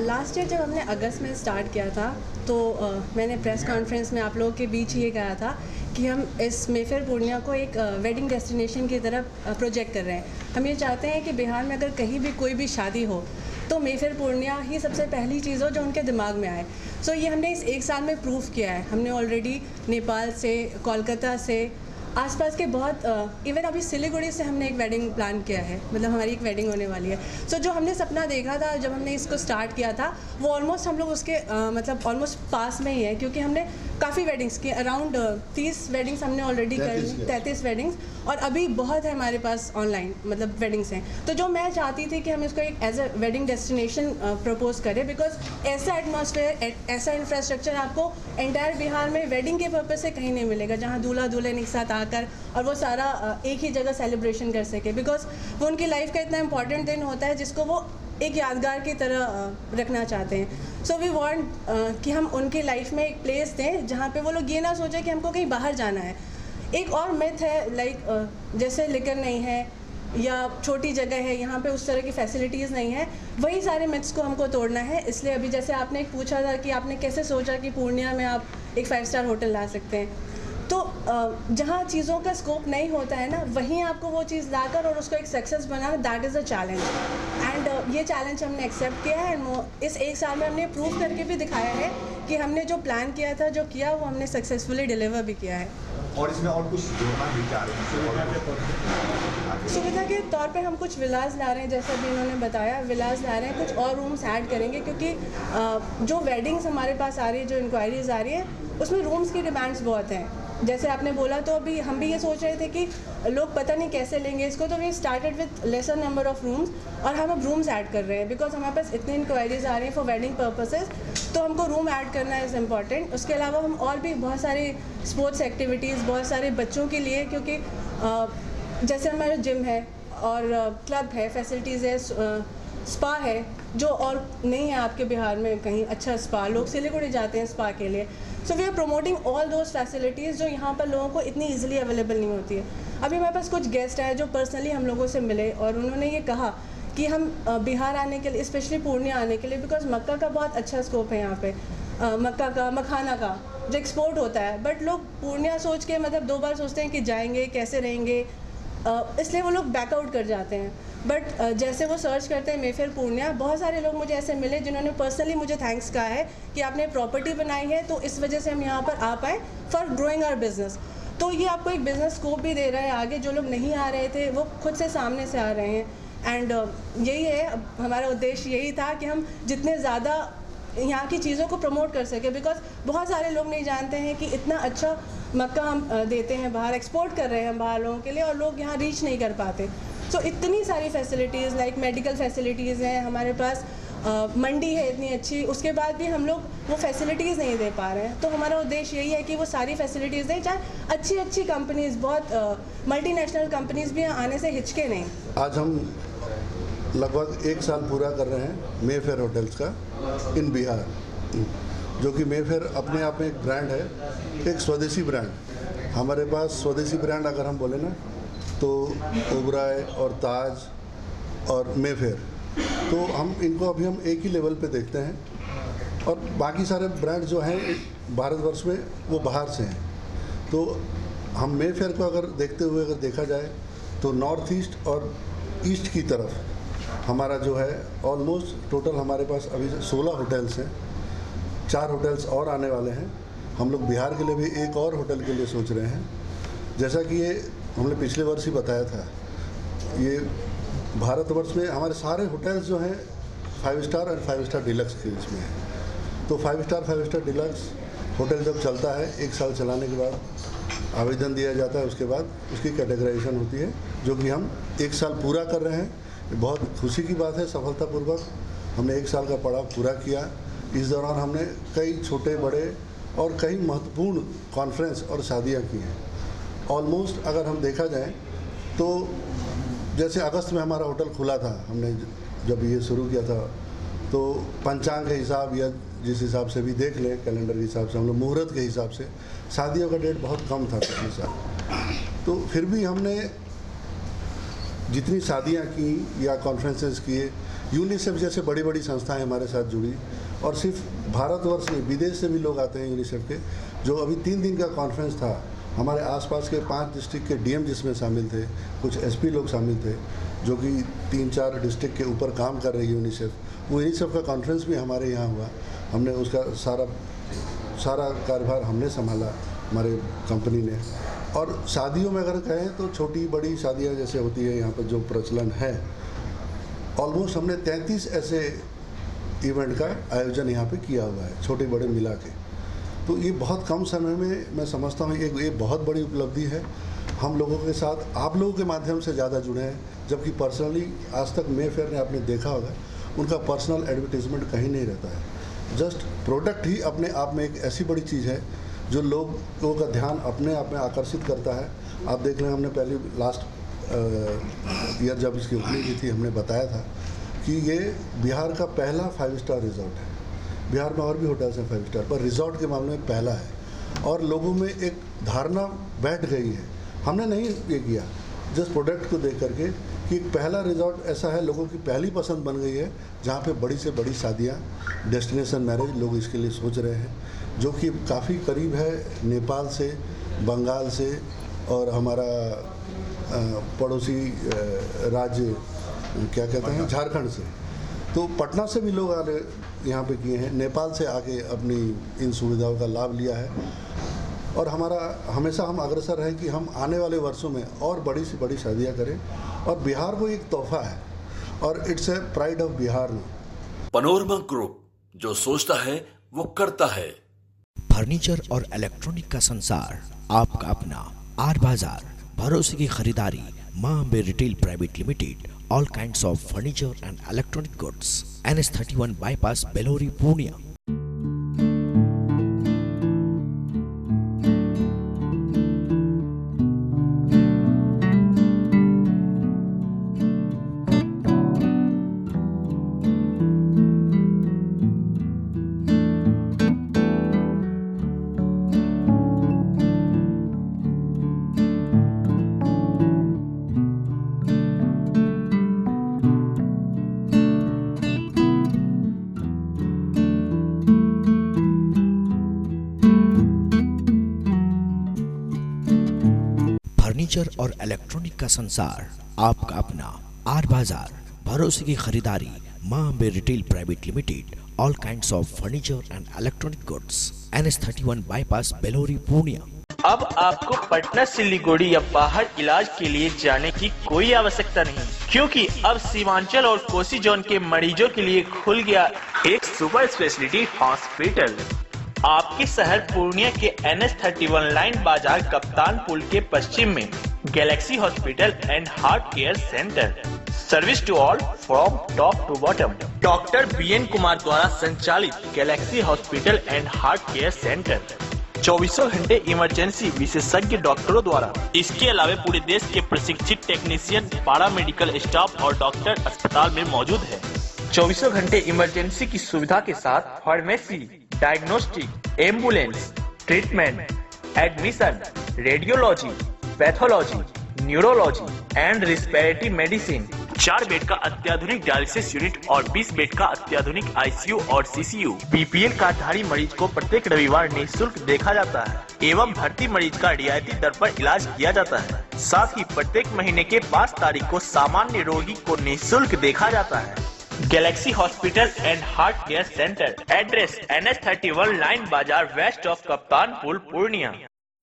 Last year जब हमने अगस्त में स्टार्ट किया था तो मैंने प्रेस कॉन्फ्रेंस में आप लोगों के बीच ये कहा था कि हम इस मेफेयर पूर्णिया को एक वेडिंग डेस्टिनेशन की तरफ प्रोजेक्ट कर रहे हैं। हम ये चाहते हैं कि बिहार में अगर कहीं भी कोई भी शादी हो तो मेफेयर पूर्णिया ही सबसे पहली चीज़ हो जो उनके दिमाग में आए। सो ये हमने इस एक साल में प्रूव किया है। हमने ऑलरेडी नेपाल से, कोलकाता से, आसपास के बहुत इवन अभी सिलीगुड़ी से हमने एक वेडिंग प्लान किया है, मतलब हमारी एक वेडिंग होने वाली है। सो जो हमने सपना देखा था जब हमने इसको स्टार्ट किया था वो ऑलमोस्ट हम लोग उसके मतलब ऑलमोस्ट पास में ही है, क्योंकि हमने काफ़ी वेडिंग्स की, अराउंड 30 वेडिंग्स हमने ऑलरेडी कर ली, 33 वेडिंग्स, और अभी बहुत है हमारे पास ऑनलाइन मतलब वेडिंग्स हैं। तो जो मैं चाहती थी कि हम इसको एक as a wedding destination propose करें, बिकॉज ऐसा एटमॉस्फेयर, ऐसा इंफ्रास्ट्रक्चर आपको एंटायर बिहार में वेडिंग के पर्पज़ से कहीं नहीं मिलेगा, जहाँ दूल्हा दुल्हन एक साथ आकर और वो सारा एक ही जगह सेलिब्रेशन कर सके, बिकॉज वो उनकी लाइफ का इतना इंपॉर्टेंट दिन होता है जिसको वो एक यादगार की तरह रखना चाहते हैं। सो वी वांट कि हम उनकी लाइफ में एक प्लेस दें जहाँ पे वो लोग ये ना सोचें कि हमको कहीं बाहर जाना है। एक और मिथ है लाइक जैसे लिकर नहीं है या छोटी जगह है, यहाँ पे उस तरह की फैसिलिटीज़ नहीं है, वही सारे मिथ्स को हमको तोड़ना है। इसलिए अभी जैसे आपने एक पूछा था कि आपने कैसे सोचा कि पूर्णिया में आप एक 5 स्टार होटल ला सकते हैं, तो जहाँ चीज़ों का स्कोप नहीं होता है ना, वहीं आपको वो चीज़ लाकर और उसको एक सक्सेस बनाना, that is a challenge. And ये चैलेंज हमने एक्सेप्ट किया है एंड इस एक साल में हमने प्रूव करके भी दिखाया है कि हमने जो प्लान किया था, जो किया, वो हमने सक्सेसफुली डिलीवर भी किया है। और इसमें और कुछ जोड़ना भी चाह रहे हैं? सुविधा के तौर पे हम कुछ विलास ला रहे हैं, जैसे अभी इन्होंने बताया, विलास ला रहे हैं, कुछ और रूम्स ऐड करेंगे, क्योंकि जो वेडिंग्स हमारे पास आ रही है, जो इंक्वायरीज आ रही है, उसमें रूम्स की डिमांड्स बहुत हैं। जैसे आपने बोला, तो अभी हम भी ये सोच रहे थे कि लोग पता नहीं कैसे लेंगे इसको, तो we started with lesser number of rooms, और हम अब रूम्स ऐड कर रहे हैं बिकॉज हमारे पास इतनी इंक्वायरीज आ रही हैं फॉर वेडिंग पर्पसेस, तो हमको रूम ऐड करना इज़ इम्पॉर्टेंट। उसके अलावा हम और भी बहुत सारी स्पोर्ट्स एक्टिविटीज़, बहुत सारे बच्चों के लिए, क्योंकि जैसे हमारा जिम है और क्लब है, फैसिलिटीज़ है, स्पा है, जो और नहीं है आपके बिहार में कहीं अच्छा स्पा, लोग सिलीगुड़ी जाते हैं स्पा के लिए। So we are promoting all those facilities जो यहाँ पर लोगों को इतनी ईजिली अवेलेबल नहीं होती है। अभी हमारे पास कुछ गेस्ट आए जो पर्सनली हम लोगों से मिले और उन्होंने ये कहा कि हम बिहार आने के लिए, स्पेशली पूर्णिया आने के लिए, बिकॉज मक्का का बहुत अच्छा स्कोप है यहाँ पे, मक्का का, मखाना का जो एक्सपोर्ट होता है, बट लोग पूर्णिया सोच के मतलब 2 बार सोचते हैं कि जाएंगे कैसे रहेंगे, इसलिए वो लोग बैकआउट कर जाते हैं। बट जैसे वो सर्च करते हैं मेफेयर पूर्णिया, बहुत सारे लोग मुझे ऐसे मिले जिन्होंने पर्सनली मुझे थैंक्स कहा है कि आपने प्रॉपर्टी बनाई है, तो इस वजह से हम यहाँ पर आ पाए फॉर ग्रोइंग आवर बिजनेस। तो ये आपको एक बिजनेस स्कोप भी दे रहा है आगे, जो लोग नहीं आ रहे थे वो खुद से सामने से आ रहे हैं। एंड यही है हमारा उद्देश्य, यही था कि हम जितने ज़्यादा यहाँ की चीज़ों को प्रमोट कर सके, बिकॉज बहुत सारे लोग नहीं जानते हैं कि इतना अच्छा मक्का हम देते हैं बाहर, एक्सपोर्ट कर रहे हैं हम बाहर लोगों के लिए, और लोग यहाँ रीच नहीं कर पाते। सो इतनी सारी फैसिलिटीज़ लाइक मेडिकल फैसिलिटीज़ हैं हमारे पास, मंडी है इतनी अच्छी, उसके बाद भी हम लोग वो फैसिलिटीज़ नहीं दे पा रहे हैं। तो हमारा उद्देश्य यही है कि वो सारी फैसिलिटीज़ दें, चाहे अच्छी अच्छी कंपनीज़, बहुत मल्टीनेशनल कंपनीज़ भी यहाँ आने से हिचके नहीं। आज हम लगभग 1 साल पूरा कर रहे हैं मेफेयर होटल्स का इन बिहार, जो कि मेफेयर अपने आप में एक ब्रांड है, एक स्वदेशी ब्रांड। हमारे पास स्वदेशी ब्रांड अगर हम बोले ना, तो ओबराय और ताज और मेफेयर, तो हम इनको अभी हम एक ही लेवल पे देखते हैं, और बाकी सारे ब्रांड जो हैं भारतवर्ष में वो बाहर से हैं। तो हम मेफेयर को अगर देखते हुए अगर देखा जाए तो नॉर्थ ईस्ट और ईस्ट की तरफ हमारा जो है ऑलमोस्ट टोटल हमारे पास अभी 16 होटल्स हैं, 4 होटल्स और आने वाले हैं। हम लोग बिहार के लिए भी एक और होटल के लिए सोच रहे हैं। जैसा कि ये हमने पिछले वर्ष ही बताया था, ये भारतवर्ष में हमारे सारे होटल्स जो हैं 5 स्टार और 5 स्टार डिलक्स के इसमें है। तो 5 स्टार डिलक्स होटल जब चलता है, 1 साल चलाने के बाद आवेदन दिया जाता है, उसके बाद उसकी कैटेगराइजेशन होती है, जो कि हम 1 साल पूरा कर रहे हैं। बहुत खुशी की बात है, सफलतापूर्वक हमने 1 साल का पड़ाव पूरा किया। इस दौरान हमने कई छोटे बड़े और कई महत्वपूर्ण कॉन्फ्रेंस और शादियाँ की हैं। ऑलमोस्ट अगर हम देखा जाए तो जैसे अगस्त में हमारा होटल खुला था, हमने जब ये शुरू किया था, तो पंचांग के हिसाब या जिस हिसाब से भी देख लें, कैलेंडर के हिसाब से, हम लोग मुहूर्त के हिसाब से शादियों का डेट बहुत कम था पिछले साल। तो फिर भी हमने जितनी शादियां की या कॉन्फ्रेंसेस किए यूनिसेफ जैसे बड़ी बड़ी संस्थाएं हमारे साथ जुड़ी, और सिर्फ भारतवर्ष में विदेश से भी लोग आते हैं यूनिसेफ के। जो अभी 3 दिन का कॉन्फ्रेंस था, हमारे आसपास के 5 डिस्ट्रिक्ट के डीएम जिसमें शामिल थे, कुछ एसपी लोग शामिल थे, जो कि 3-4 डिस्ट्रिक्ट के ऊपर काम कर रही है यूनिसेफ। वो यूनिसेफ का कॉन्फ्रेंस भी हमारे यहाँ हुआ। हमने उसका सारा कार्यभार हमने संभाला, हमारे कंपनी ने। और शादियों में अगर कहें तो छोटी बड़ी शादियाँ जैसे होती है यहाँ पर जो प्रचलन है, ऑलमोस्ट हमने 33 ऐसे इवेंट का आयोजन यहाँ पे किया हुआ है, छोटे बड़े मिला के। तो ये बहुत कम समय में मैं समझता हूँ ये बहुत बड़ी उपलब्धि है। हम लोगों के साथ आप लोगों के माध्यम से ज़्यादा जुड़े हैं, जबकि पर्सनली आज तक मे फेयर ने आपने देखा होगा उनका पर्सनल एडवर्टीजमेंट कहीं नहीं रहता है। जस्ट प्रोडक्ट ही अपने आप में एक ऐसी बड़ी चीज़ है जो लोगों का ध्यान अपने आप में आकर्षित करता है। आप देख लें, हमने पहले लास्ट ईयर जब इसकी ओपनिंग की थी, हमने बताया था कि ये बिहार का पहला 5 स्टार रिजॉर्ट है। बिहार में और भी होटल्स हैं 5 स्टार, पर रिजॉर्ट के मामले में पहला है। और लोगों में एक धारणा बैठ गई है, हमने नहीं ये किया, जस्ट प्रोडक्ट को देख करके कि एक पहला रिजॉर्ट ऐसा है, लोगों की पहली पसंद बन गई है, जहाँ पे बड़ी से बड़ी शादियाँ, डेस्टिनेशन मैरिज लोग इसके लिए सोच रहे हैं, जो कि काफ़ी करीब है नेपाल से, बंगाल से, और हमारा पड़ोसी राज्य क्या कहते हैं, झारखंड से। तो पटना से भी लोग आने यहाँ पे किए हैं, नेपाल से आके अपनी इन सुविधाओं का लाभ लिया है। और हमारा हमेशा हम अग्रसर हैं कि हम आने वाले वर्षों में और बड़ी से बड़ी शादियाँ करें, और बिहार को एक तोहफा है, और it's a pride of Bihar. Panorama Group, जो सोचता है वो करता है। फर्नीचर और इलेक्ट्रॉनिक का संसार, आपका अपना आर बाजार, भरोसे की खरीदारी, Maa Ambe retail private limited. All kinds of furniture and electronic goods. NS31 bypass, Belori, Pune. Furniture और इलेक्ट्रॉनिक का संसार, आपका अपना आर बाजार, भरोसे की खरीदारी, Maa Ambe retail private limited. All kinds of furniture and electronic goods. NS31 bypass, Belori, Purnia. अब आपको पटना, सिलीगुड़ी या बाहर इलाज के लिए जाने की कोई आवश्यकता नहीं, क्योंकि अब सीमांचल और कोसी जोन के मरीजों के लिए खुल गया एक सुपर स्पेशलिटी हॉस्पिटल। आपके शहर पूर्णिया के NS31 लाइन बाजार कप्तान पुल के पश्चिम में galaxy hospital and heart care centre. Service to all from top to bottom. Doctor BN Kumar द्वारा संचालित galaxy hospital and heart care centre 24 घंटे इमरजेंसी विशेषज्ञ डॉक्टरों द्वारा। इसके अलावा पूरे देश के प्रशिक्षित टेक्नीशियन, पैरा मेडिकल स्टाफ और डॉक्टर अस्पताल में मौजूद है। 24 घंटे इमरजेंसी की सुविधा के साथ pharmacy, diagnostic, ambulance, treatment, admission, radiology, pathology, neurology and respiratory medicine. 4 bed का अत्याधुनिक डायलिसिस यूनिट और 20 बेड का अत्याधुनिक ICU और CCU। BPL कार्डधारी मरीज को प्रत्येक रविवार निःशुल्क देखा जाता है एवं भर्ती मरीज का रियायती दर पर इलाज किया जाता है। साथ ही प्रत्येक महीने के 5 तारीख को सामान्य रोगी को निःशुल्क देखा जाता है। Galaxy hospital and heart care centre, address NS31 line बाजार, वेस्ट ऑफ कप्तान पुल, पूर्णिया।